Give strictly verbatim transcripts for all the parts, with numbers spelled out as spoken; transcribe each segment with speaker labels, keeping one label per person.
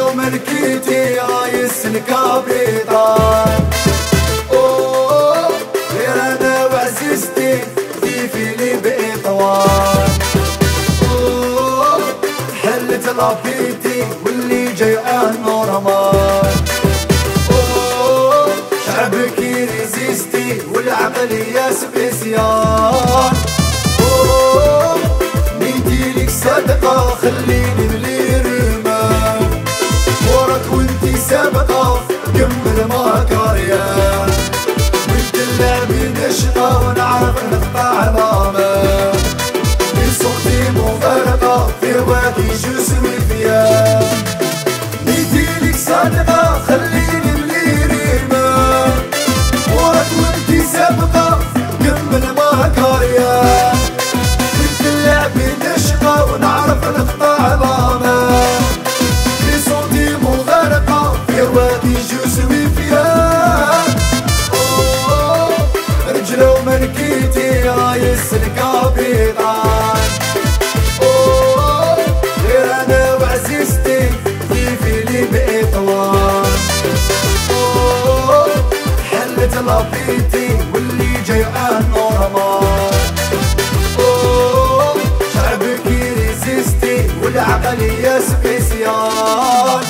Speaker 1: لو ملكيتي عايز الكابيتان. اوه غير انا وعزيزتي ضيفي لي بإطوان. اوه حلت لابيتي واللي جاي عنه رمان. اوه شعبك ريزيستي والعقلية سبيسيال. اوه نيتي لك صدقة خليني ملي ريمان. وراك وانتي سابقة كمل ما كاريان. وانت اللعبي نشقة ونعرف نقطع علامة. بصوتي مفارقة في وادي جسمي فيها. نيتي لك صادقة خليني ملي ريمان. وراك وانتي سابقة كمل ما كاريان. وانت اللعبي نشقة ونعرف نقطع علامة. بصوتي مغارقة في وادي جسمي فيها. اوه رجلة وملكيتي عايز الكابيتان. اوه غير انا وعزيزتي ضيفي لي بإطوان. اوه حلت لابيتي واللي جاي عنه رمان. اوه شعبك ريزيستي والعقلية سبيسيال.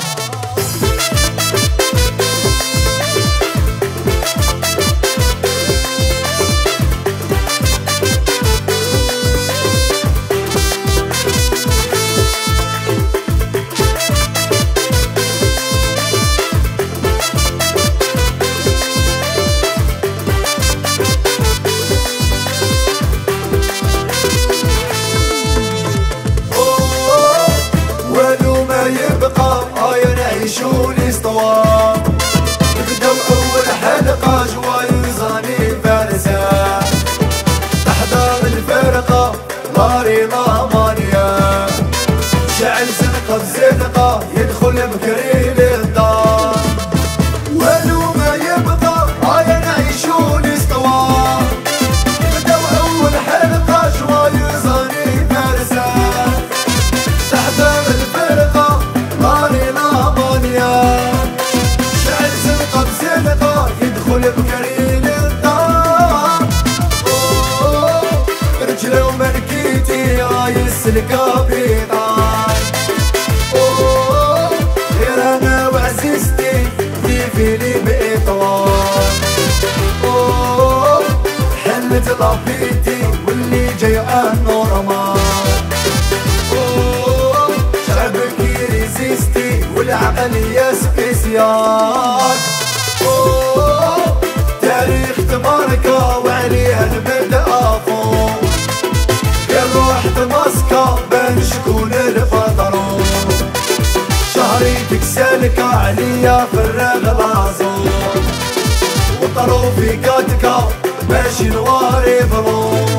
Speaker 1: يبقى هاي نعيشو الاسطوار. نبداو اول حلقة جوايزاني فارسة. تحضر الفرقة ماري مانيا. شعل زنقة بزنقة يدخل بكري للدار. ولو ما يبقى هاي نعيشو الاسطوار. نبداو اول حلقة جوايزاني فارسة. تحضر الفرقة شعل زنقة بزنقة يدخل بكري للدار. اوه رجلة وملكيتي عايز الكابيتان. اوه غير انا وعزيزتي ضيفي لي بإطوان. اوه حلت لابيتي واللي جاي عنه رمان. اوه شعبك ريزيستي والعقلية سبيسيال. اوه تاريخ تماركة وعليها المبدأ فوق. غير روحت ماسكة بين شكون البطرون. شهريتك سالكة عليا في الرغلازون. وطروفي كاتكة ماشي نواري بلون.